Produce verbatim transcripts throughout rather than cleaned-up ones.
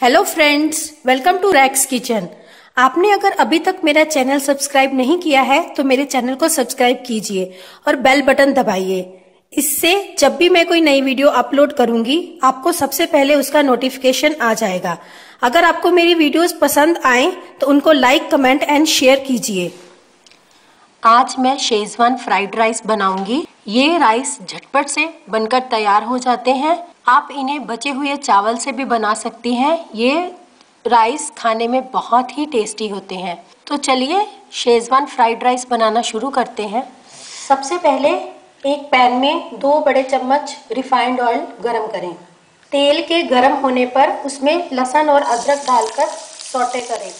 Hello friends, welcome to Rax kitchen. आपने अगर अभी तक मेरा चैनल सब्सक्राइब नहीं किया है तो मेरे चैनल को सब्सक्राइब कीजिए और बेल बटन दबाइए। इससे जब भी मैं कोई नई वीडियो अपलोड करूंगी आपको सबसे पहले उसका नोटिफिकेशन आ जाएगा। अगर आपको मेरी वीडियोस पसंद आए तो उनको लाइक, कमेंट एंड शेयर कीजिए। आज मैं शेजवान फ्राइड राइस बनाऊंगी। ये राइस झटपट से बनकर तैयार हो जाते हैं। आप इन्हें बचे हुए चावल से भी बना सकती हैं। ये राइस खाने में बहुत ही टेस्टी होते हैं। तो चलिए शेजवान फ्राइड राइस बनाना शुरू करते हैं। सबसे पहले एक पैन में दो बड़े चम्मच रिफाइंड ऑयल गरम करें। तेल के गरम होने पर उसमें लहसुन और अदरक डालकर सौटे करें।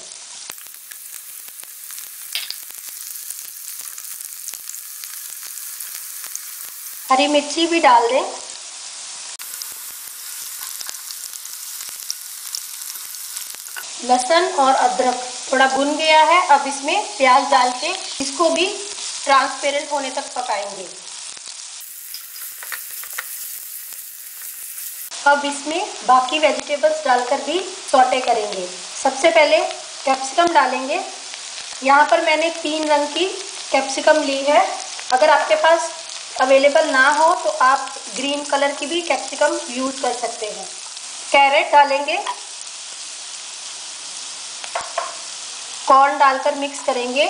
हरी मिर्ची भी डाल दें। लहसुन और अदरक थोड़ा भुन गया है। अब इसमें प्याज डाल के इसको भी ट्रांसपेरेंट होने तक पकाएंगे। अब इसमें बाकी वेजिटेबल्स डालकर भी सौटे करेंगे। सबसे पहले कैप्सिकम डालेंगे। यहाँ पर मैंने तीन रंग की कैप्सिकम ली है। अगर आपके पास अवेलेबल ना हो तो आप ग्रीन कलर की भी कैप्सिकम यूज कर सकते हैं। कैरेट डालेंगे। कॉर्न डालकर मिक्स करेंगे।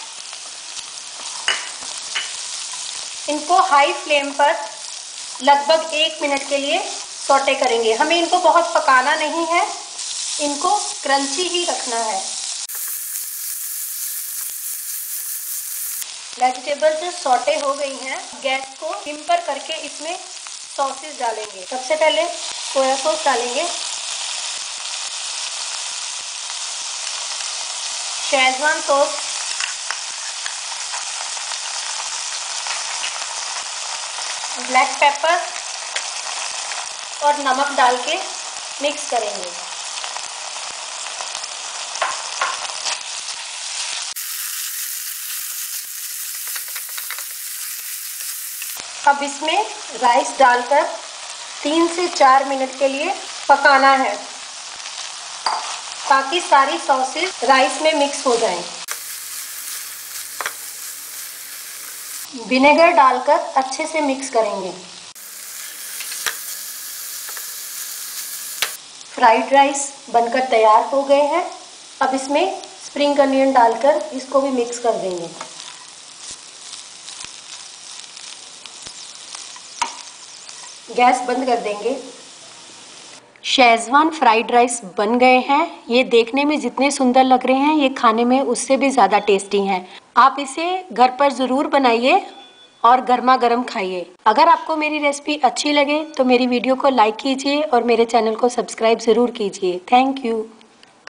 इनको हाई फ्लेम पर लगभग एक मिनट के लिए सौटे करेंगे। हमें इनको बहुत पकाना नहीं है, इनको क्रंची ही रखना है। वेजिटेबल्स जो सौटे हो गई हैं, गैस को सिम पर करके इसमें सॉसेस डालेंगे। सबसे पहले सोया सॉस डालेंगे, शेजवान सॉस, ब्लैक पेपर और नमक डाल के मिक्स करेंगे। अब इसमें राइस डालकर तीन से चार मिनट के लिए पकाना है ताकि सारी सॉसेस राइस में मिक्स हो जाएं। विनेगर डालकर अच्छे से मिक्स करेंगे। फ्राइड राइस बनकर तैयार हो गए हैं। अब इसमें स्प्रिंग अनियन डालकर इसको भी मिक्स कर देंगे। गैस बंद कर देंगे। शेजवान फ्राइड राइस बन गए हैं। ये देखने में जितने सुंदर लग रहे हैं ये खाने में उससे भी ज़्यादा टेस्टी हैं। आप इसे घर पर ज़रूर बनाइए और गर्मा गर्म खाइए। अगर आपको मेरी रेसिपी अच्छी लगे तो मेरी वीडियो को लाइक कीजिए और मेरे चैनल को सब्सक्राइब ज़रूर कीजिए। Thank you.